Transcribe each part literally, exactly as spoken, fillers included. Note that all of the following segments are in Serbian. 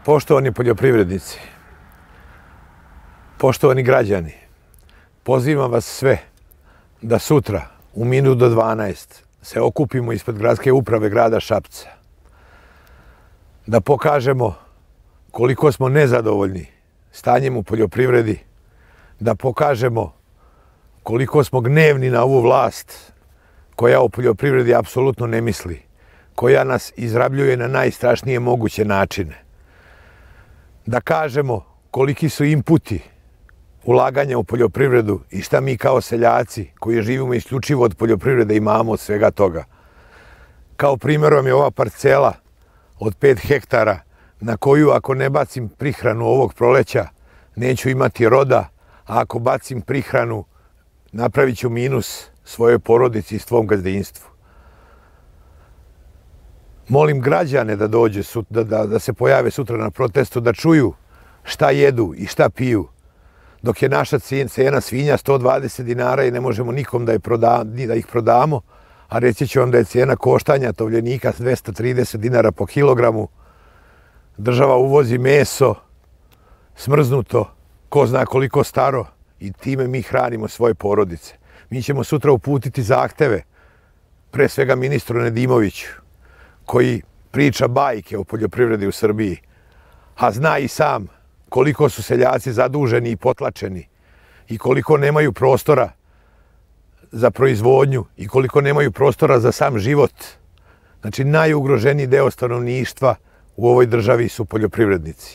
Poštovani poljoprivrednici, poštovani građani, pozivam vas sve da sutra u minut do dvanaest se okupimo ispred gradske uprave grada Šapca, da pokažemo koliko smo nezadovoljni stanjem u poljoprivredi, da pokažemo koliko smo gnevni na ovu vlast koja o poljoprivredi apsolutno ne misli, koja nas izrabljuje na najstrašnije moguće načine. Da kažemo koliki su inputi ulaganja u poljoprivredu i šta mi kao seljaci koji živimo isključivo od poljoprivrede imamo od svega toga. Kao primjer vam je ova parcela od pet hektara na koju ako ne bacim prihranu ovog proleća neću imati roda, a ako bacim prihranu napravit ću minus svojoj porodici i svom gazdinstvu. Molim građane da dođu, da, da, da se pojave sutra na protestu, da čuju šta jedu i šta piju, dok je naša cena svinja sto dvadeset dinara i ne možemo nikom da, je proda, da ih prodamo, a reći ću vam da je cijena koštanja tovljenika dvesta trideset dinara po kilogramu. Država uvozi meso, smrznuto, ko zna koliko staro, i time mi hranimo svoje porodice. Mi ćemo sutra uputiti zahteve, pre svega ministru Nedimoviću, koji priča bajke o poljoprivredi u Srbiji, a zna i sam koliko su seljaci zaduženi i potlačeni i koliko nemaju prostora za proizvodnju i koliko nemaju prostora za sam život. Znači, najugroženiji deo stanovništva u ovoj državi su poljoprivrednici.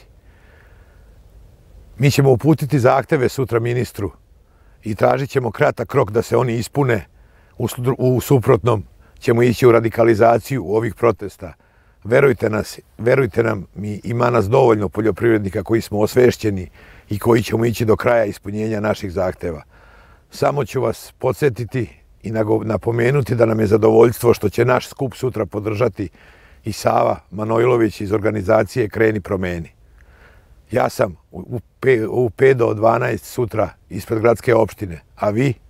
Mi ćemo uputiti zahteve sutra ministru i tražit ćemo kratak rok da se oni ispune, u suprotnom ćemo ići u radikalizaciju ovih protesta. Verujte nas, verujte nam, mi ima nas dovoljno poljoprivrednika koji smo osvešćeni i koji ćemo ići do kraja ispunjenja naših zahteva. Samo ću vas podsjetiti i napomenuti da nam je zadovoljstvo što će naš skup sutra podržati i Sava Manojlović iz organizacije Kreni promeni. Ja sam u pet do dvanaest sutra ispred gradske opštine, a vi?